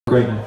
Great night.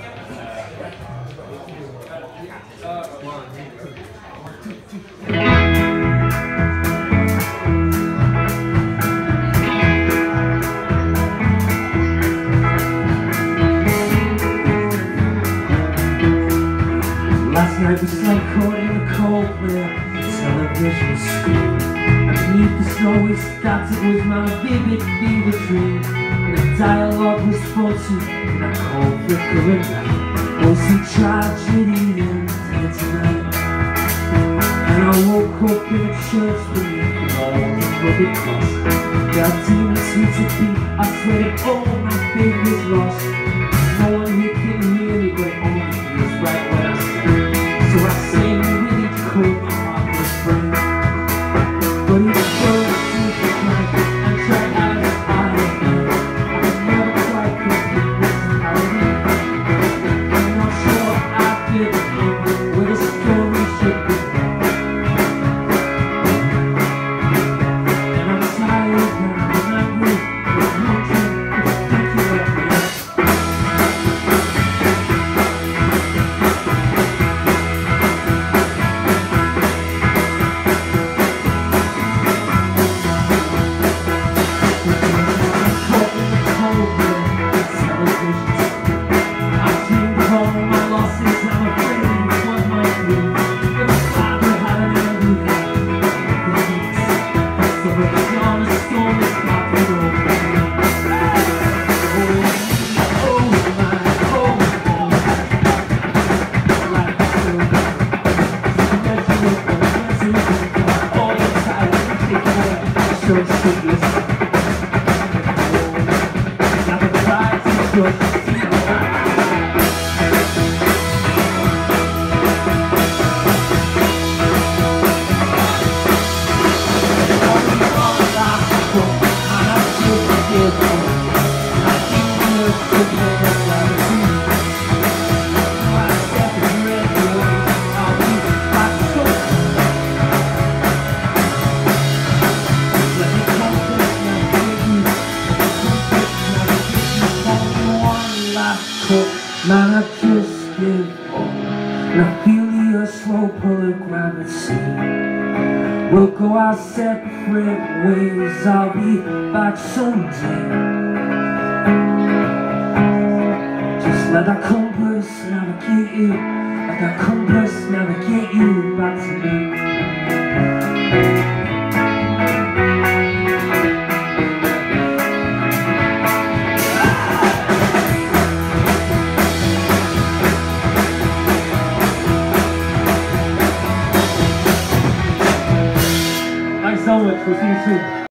Last night we slept caught in a cold where the television screen. Underneath the snowy stars it was my vivid fever dream. And the dialogue was faulty in that cold flickering light. Mostly tragedy and dead tonight. And I woke up in a church beneath an old rugged cross. There are demons here to be, I swear that all my faith is lost. No one here can hear me, but it only feels right when I sing. So I sing with each chord my heart was free. But each word seems to connect and try as I can. I can never quite complete this melody. I'm not sure I did where the story should be. And I'm tired now and angry with wondering if thinking of me. Man, I just give up, and I feel your slow pull of gravity. We'll go our separate ways, I'll be back someday. Just let that compass navigate you, let that compass navigate you back to me. Thanks so much. We'll see you soon.